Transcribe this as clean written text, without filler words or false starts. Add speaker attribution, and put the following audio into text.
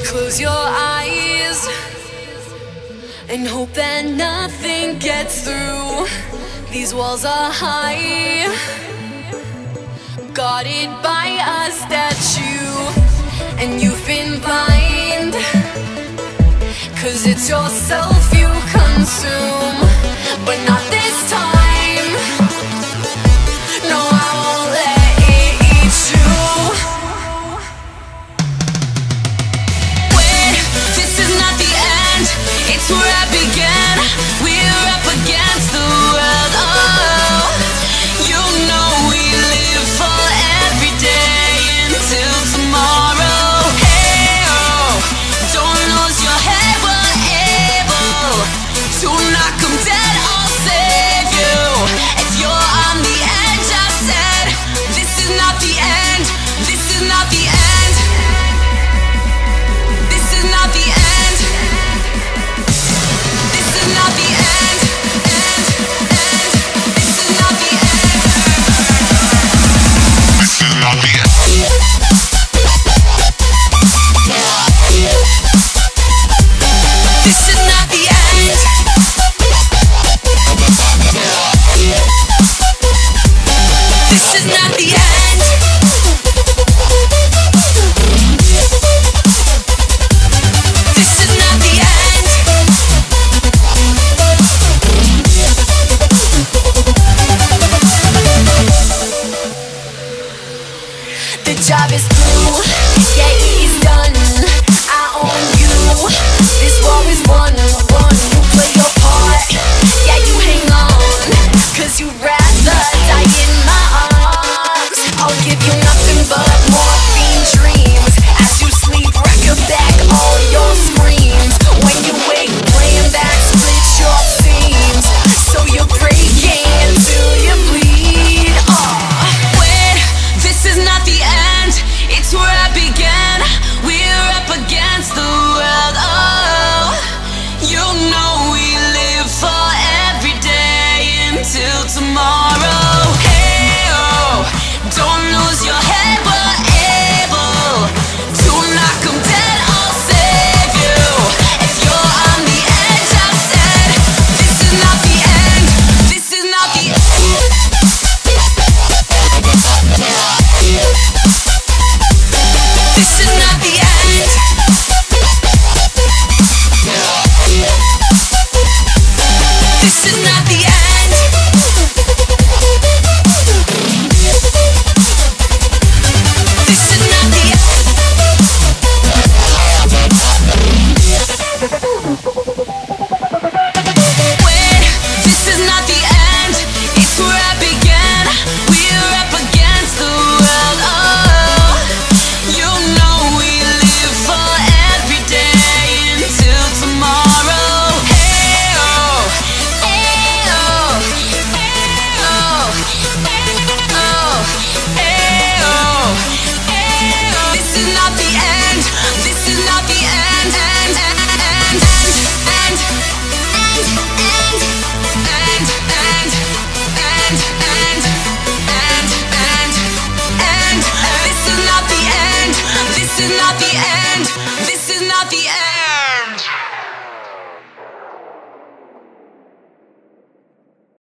Speaker 1: Close your eyes and hope that nothing gets through. These walls are high, guarded by a statue. And you've been blind, 'cause it's yourself you consume. But not this time, no, I won't let it eat you. Wait, this is not the end, it's where I began. We're up against the world, oh. You know we live for every day until tomorrow. Hey, oh, don't lose your head, we're able to knock 'em dead, I'll save you. If you're on the edge, I said, this is not the end, this is not the end. This is not the end. This is not the end. This is not the end. This is not the end. This is not the end. This is not the end. This is not the end. The job is through, yeah, it is done. I own you. This war is won. You play your part, yeah, you hang on, 'cause you'd rather die in my arms. I'll give you nothing but morphine dreams. As you sleep, record back all your screams. When you wake, playing back split your seams. So you're breaking until you bleed. Oh, wait, this is not the end, it's where I began. We're up against the world, oh. You know we live for every day until tomorrow. Hey, oh, don't lose your head, we're able to knock 'em dead, I'll save you. If you're on the edge, I said, this is not the end, this is not the end. This is not the